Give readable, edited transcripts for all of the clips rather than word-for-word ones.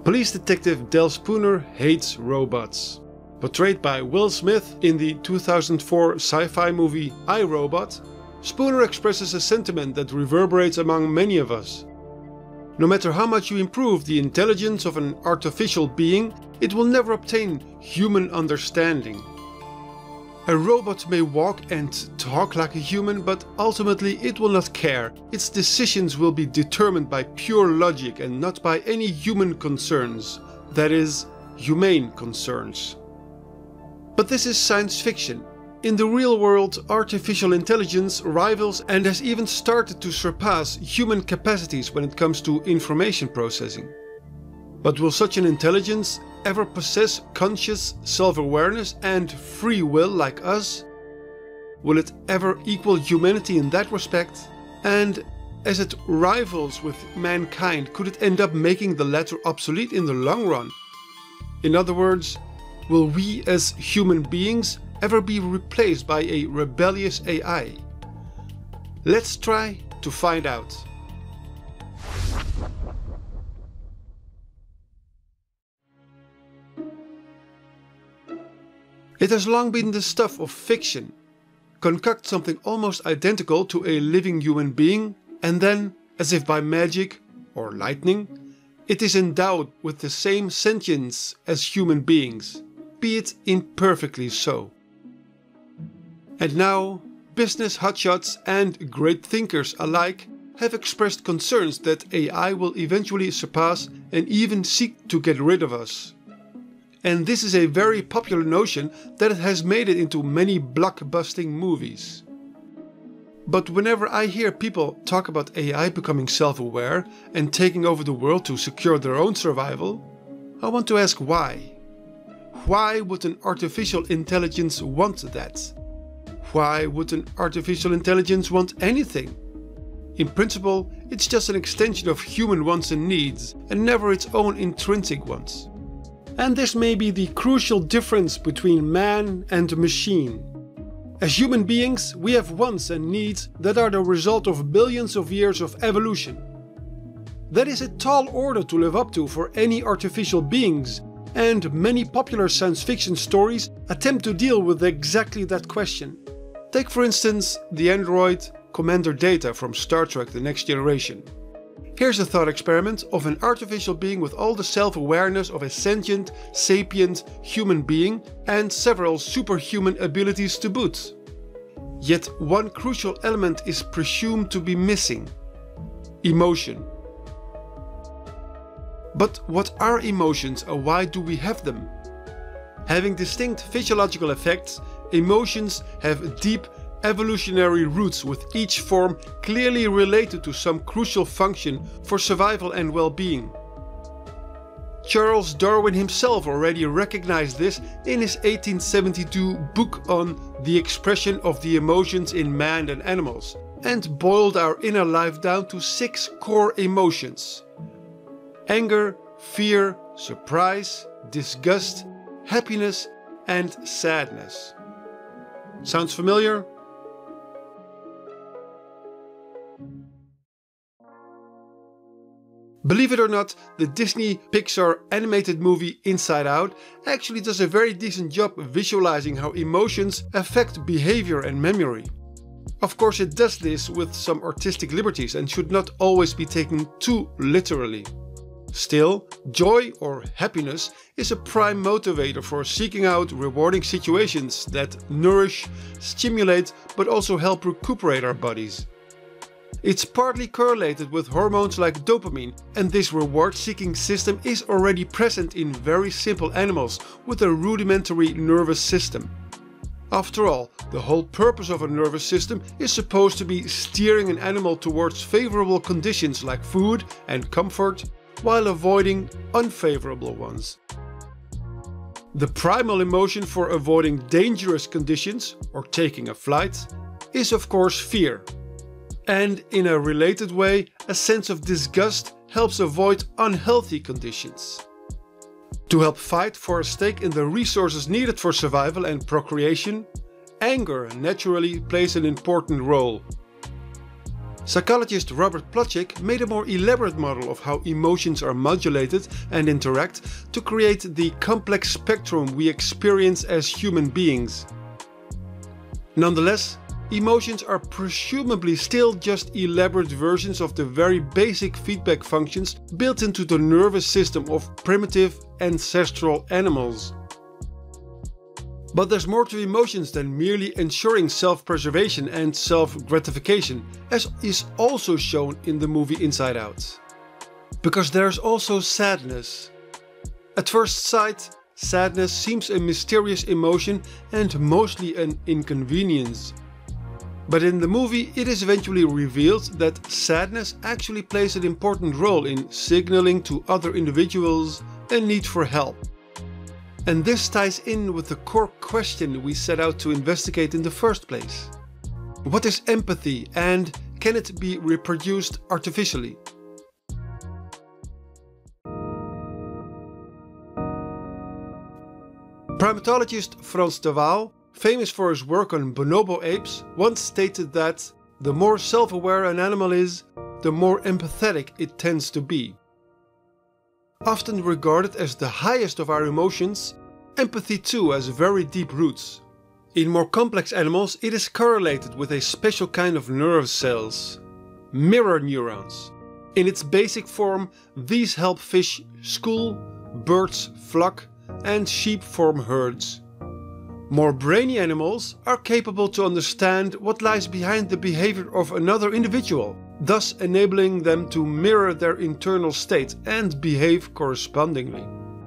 Police detective Del Spooner hates robots. Portrayed by Will Smith in the 2004 sci-fi movie I, Robot, Spooner expresses a sentiment that reverberates among many of us. No matter how much you improve the intelligence of an artificial being, it will never obtain human understanding. A robot may walk and talk like a human, but ultimately it will not care. Its decisions will be determined by pure logic and not by any human concerns. That is, humane concerns. But this is science fiction. In the real world, artificial intelligence rivals and has even started to surpass human capacities when it comes to information processing. But will such an intelligence ever possess conscious self-awareness and free will like us? Will it ever equal humanity in that respect? And as it rivals with mankind, could it end up making the latter obsolete in the long run? In other words, will we as human beings ever be replaced by a rebellious AI? Let's try to find out. It has long been the stuff of fiction. Concoct something almost identical to a living human being, and then, as if by magic or lightning, it is endowed with the same sentience as human beings, be it imperfectly so. And now, business hotshots and great thinkers alike have expressed concerns that AI will eventually surpass and even seek to get rid of us. And this is a very popular notion that it has made it into many blockbusting movies. But whenever I hear people talk about AI becoming self-aware and taking over the world to secure their own survival, I want to ask why. Why would an artificial intelligence want that? Why would an artificial intelligence want anything? In principle, it's just an extension of human wants and needs, and never its own intrinsic wants. And this may be the crucial difference between man and machine. As human beings, we have wants and needs that are the result of billions of years of evolution. That is a tall order to live up to for any artificial beings, and many popular science fiction stories attempt to deal with exactly that question. Take for instance the android Commander Data from Star Trek: The Next Generation. Here's a thought experiment of an artificial being with all the self-awareness of a sentient, sapient human being and several superhuman abilities to boot. Yet one crucial element is presumed to be missing: emotion. But what are emotions and why do we have them? Having distinct physiological effects, emotions have deep evolutionary roots, with each form clearly related to some crucial function for survival and well-being. Charles Darwin himself already recognized this in his 1872 book on the expression of the emotions in man and animals, and boiled our inner life down to 6 core emotions: anger, fear, surprise, disgust, happiness, and sadness. Sounds familiar? Believe it or not, the Disney Pixar animated movie Inside Out actually does a very decent job visualizing how emotions affect behavior and memory. Of course, it does this with some artistic liberties and should not always be taken too literally. Still, joy or happiness is a prime motivator for seeking out rewarding situations that nourish, stimulate, but also help recuperate our bodies. It's partly correlated with hormones like dopamine, and this reward-seeking system is already present in very simple animals with a rudimentary nervous system. After all, the whole purpose of a nervous system is supposed to be steering an animal towards favorable conditions like food and comfort, while avoiding unfavorable ones. The primal emotion for avoiding dangerous conditions, or taking a flight, is of course fear. And in a related way, a sense of disgust helps avoid unhealthy conditions. To help fight for a stake in the resources needed for survival and procreation, anger naturally plays an important role. Psychologist Robert Plutchik made a more elaborate model of how emotions are modulated and interact to create the complex spectrum we experience as human beings. Nonetheless, emotions are presumably still just elaborate versions of the very basic feedback functions built into the nervous system of primitive ancestral animals. But there's more to emotions than merely ensuring self-preservation and self-gratification, as is also shown in the movie Inside Out. Because there's also sadness. At first sight, sadness seems a mysterious emotion and mostly an inconvenience. But in the movie it is eventually revealed that sadness actually plays an important role in signaling to other individuals a need for help. And this ties in with the core question we set out to investigate in the first place. What is empathy and can it be reproduced artificially? Primatologist Frans de Waal, famous for his work on bonobo apes, once stated that the more self-aware an animal is, the more empathetic it tends to be. Often regarded as the highest of our emotions, empathy too has very deep roots. In more complex animals it is correlated with a special kind of nerve cells, mirror neurons. In its basic form, these help fish school, birds flock, and sheep form herds. More brainy animals are capable to understand what lies behind the behavior of another individual, thus enabling them to mirror their internal state and behave correspondingly.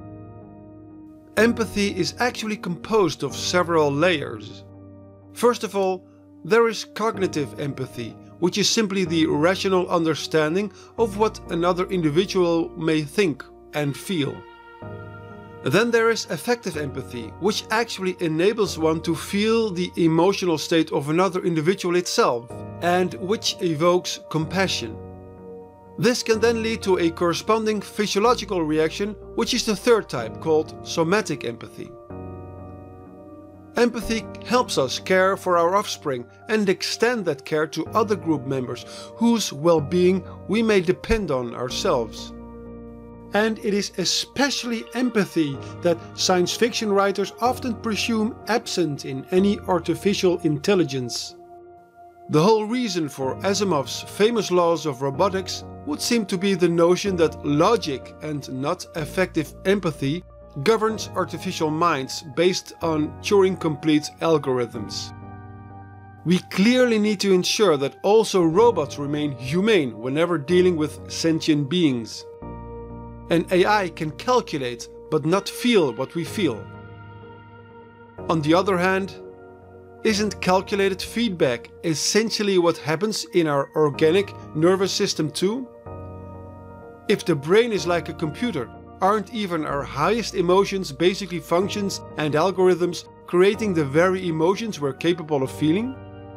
Empathy is actually composed of several layers. First of all, there is cognitive empathy, which is simply the rational understanding of what another individual may think and feel. Then there is affective empathy, which actually enables one to feel the emotional state of another individual itself, and which evokes compassion. This can then lead to a corresponding physiological reaction, which is the third type, called somatic empathy. Empathy helps us care for our offspring and extend that care to other group members whose well-being we may depend on ourselves. And it is especially empathy that science fiction writers often presume absent in any artificial intelligence. The whole reason for Asimov's famous laws of robotics would seem to be the notion that logic and not affective empathy governs artificial minds based on Turing-complete algorithms. We clearly need to ensure that also robots remain humane whenever dealing with sentient beings. An AI can calculate but not feel what we feel. On the other hand, isn't calculated feedback essentially what happens in our organic nervous system too? If the brain is like a computer, aren't even our highest emotions basically functions and algorithms creating the very emotions we're capable of feeling?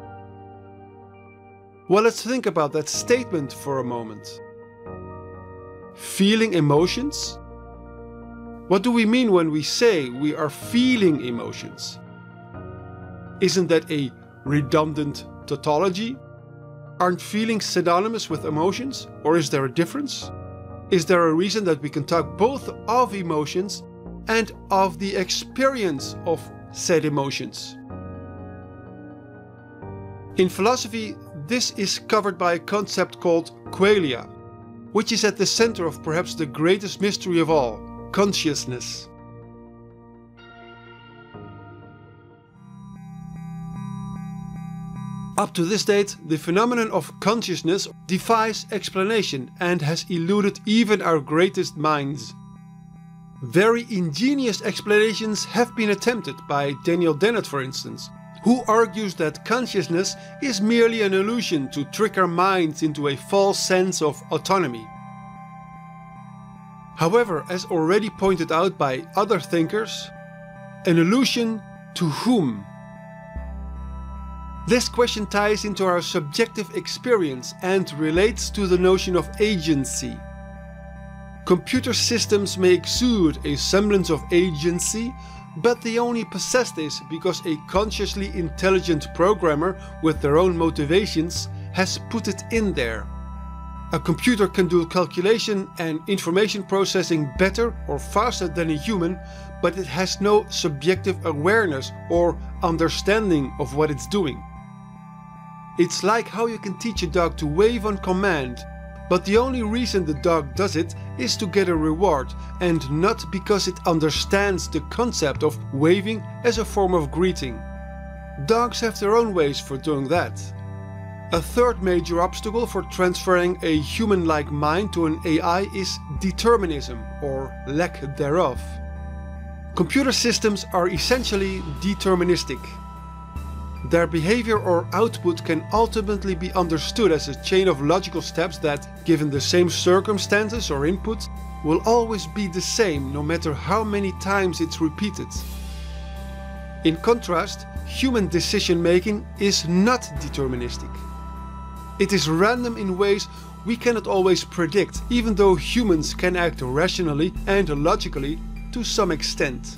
Well, let's think about that statement for a moment. Feeling emotions? What do we mean when we say we are feeling emotions? Isn't that a redundant tautology? Aren't feelings synonymous with emotions, or is there a difference? Is there a reason that we can talk both of emotions and of the experience of said emotions? In philosophy, this is covered by a concept called qualia, which is at the center of perhaps the greatest mystery of all, consciousness. Up to this date, the phenomenon of consciousness defies explanation and has eluded even our greatest minds. Very ingenious explanations have been attempted by Daniel Dennett, for instance, who argues that consciousness is merely an illusion to trick our minds into a false sense of autonomy. However, as already pointed out by other thinkers, an illusion to whom? This question ties into our subjective experience and relates to the notion of agency. Computer systems may exude a semblance of agency, but they only possess this because a consciously intelligent programmer with their own motivations has put it in there. A computer can do calculation and information processing better or faster than a human, but it has no subjective awareness or understanding of what it's doing. It's like how you can teach a dog to wave on command, but the only reason the dog does it is to get a reward and not because it understands the concept of waving as a form of greeting. Dogs have their own ways for doing that. A third major obstacle for transferring a human-like mind to an AI is determinism, or lack thereof. Computer systems are essentially deterministic. Their behavior or output can ultimately be understood as a chain of logical steps that, given the same circumstances or input, will always be the same no matter how many times it's repeated. In contrast, human decision-making is not deterministic. It is random in ways we cannot always predict, even though humans can act rationally and logically to some extent.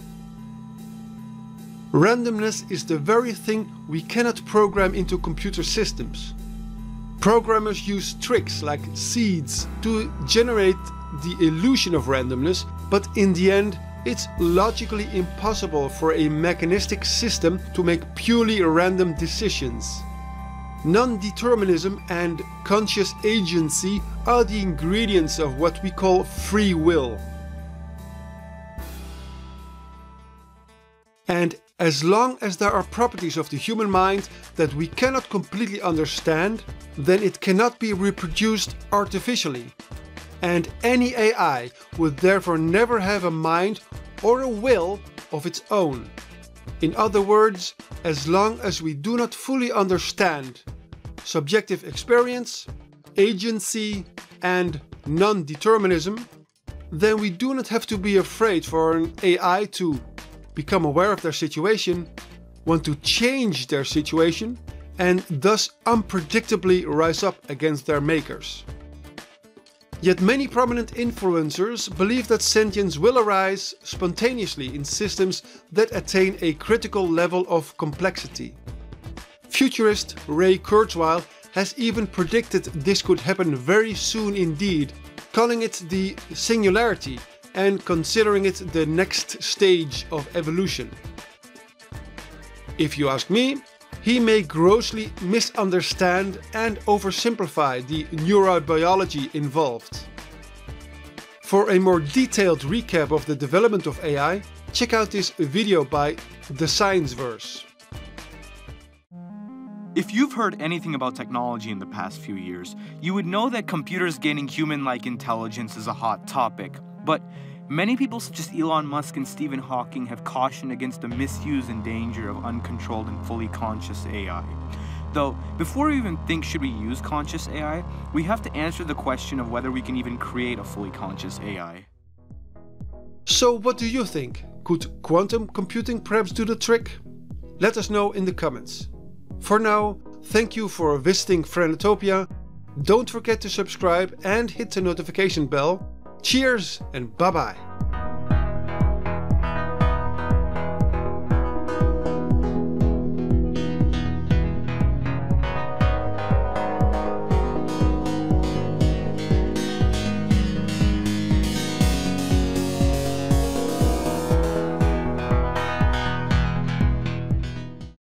Randomness is the very thing we cannot program into computer systems. Programmers use tricks like seeds to generate the illusion of randomness, but in the end, it's logically impossible for a mechanistic system to make purely random decisions. Non-determinism and conscious agency are the ingredients of what we call free will. And as long as there are properties of the human mind that we cannot completely understand, then it cannot be reproduced artificially. And any AI would therefore never have a mind or a will of its own. In other words, as long as we do not fully understand subjective experience, agency, and non-determinism, then we do not have to be afraid for an AI to become aware of their situation, want to change their situation, and thus unpredictably rise up against their makers. Yet many prominent influencers believe that sentience will arise spontaneously in systems that attain a critical level of complexity. Futurist Ray Kurzweil has even predicted this could happen very soon indeed, calling it the singularity and considering it the next stage of evolution. If you ask me, he may grossly misunderstand and oversimplify the neurobiology involved. For a more detailed recap of the development of AI, check out this video by The Scienceverse. If you've heard anything about technology in the past few years, you would know that computers gaining human-like intelligence is a hot topic. But many people such as Elon Musk and Stephen Hawking have cautioned against the misuse and danger of uncontrolled and fully conscious AI. Though, before we even think should we use conscious AI, we have to answer the question of whether we can even create a fully conscious AI. So what do you think? Could quantum computing perhaps do the trick? Let us know in the comments. For now, thank you for visiting Friendlytopia. Don't forget to subscribe and hit the notification bell. Cheers and bye bye.